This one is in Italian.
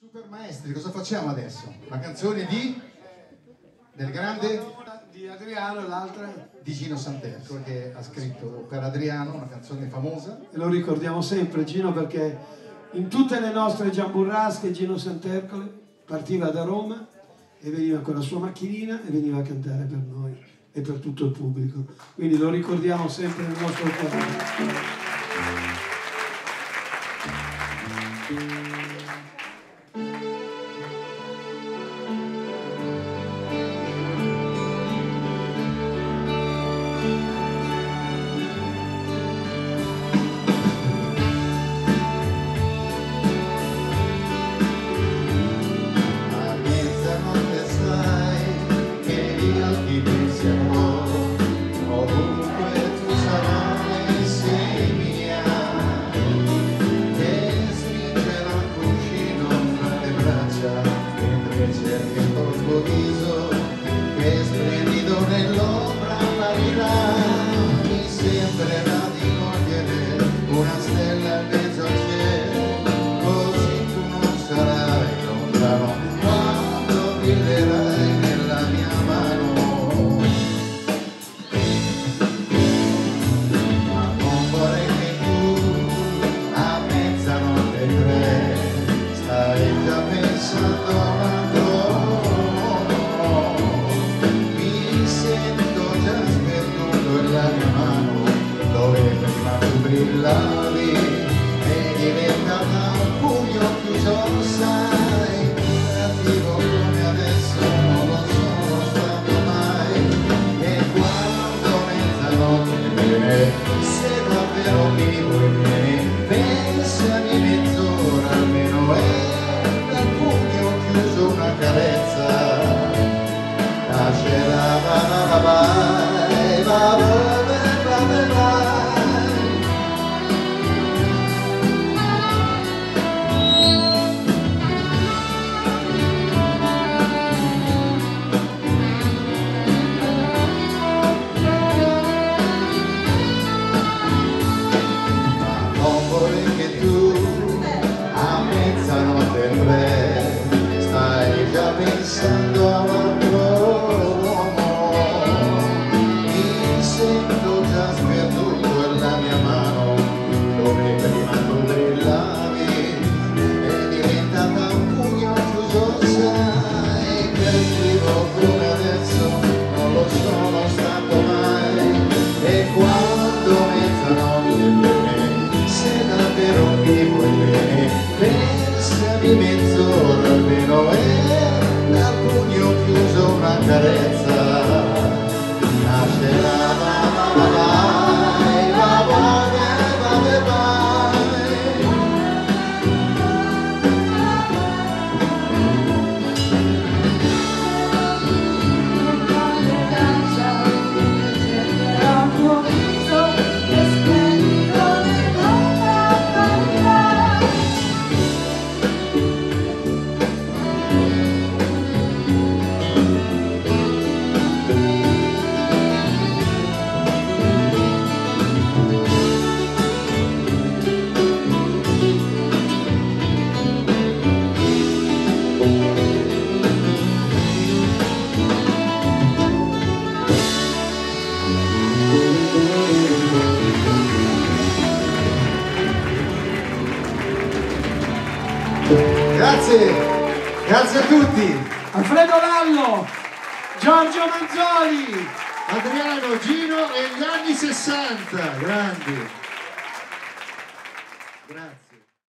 Super maestri, cosa facciamo adesso? La canzone del grande di Adriano e l'altra di Gino Santerco, che ha scritto per Adriano una canzone famosa. e lo ricordiamo sempre Gino, perché in tutte le nostre giamburrasche Gino Santercole partiva da Roma e veniva con la sua macchinina e veniva a cantare per noi e per tutto il pubblico, quindi lo ricordiamo sempre nel nostro cuore. Brillavi e diventata un pugno chiuso, sai, creativo come adesso non lo sono stato mai. E quando mezzanotte viene, se davvero vivo e vieni, pensami mezz'ora almeno e dal pugno chiuso una carezza, lascerà stai già pensando a un altro uomo, mi sento già sperduto e la mia mano dove prima tu brillavi è diventata un pugno chiuso, sai, cattivo come adesso non lo sono stato mai. E quando mezzanotte viene, se davvero vivo e bene, pensami mezz'ora almeno e dal pugno chiuso una carezza, nasce la Grazie a tutti. Alfredo Lallo, Giorgio Manzoli, Adriano, Gino e gli anni 60, grandi. Grazie.